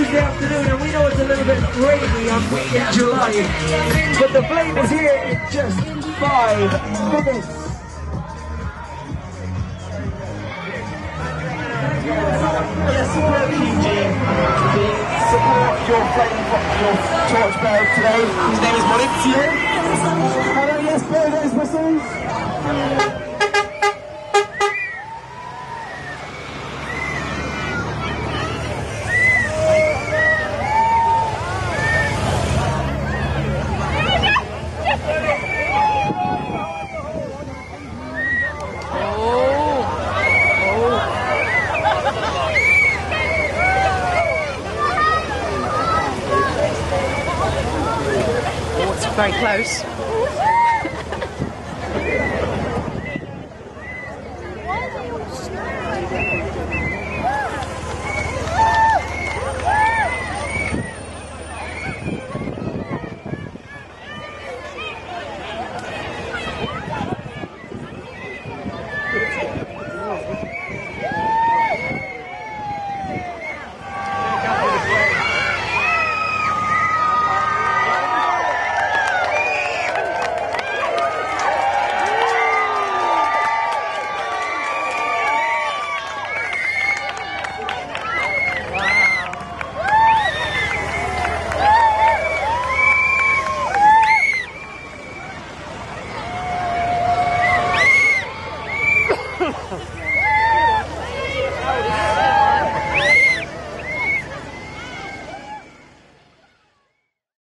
Tuesday afternoon, and we know it's a little bit rainy in July, but the flame is here in just 5 minutes. Yes, support PG. Support your flame, your torchbearer today. His name is Maurizio. Hello, yes, those whistles. Very close.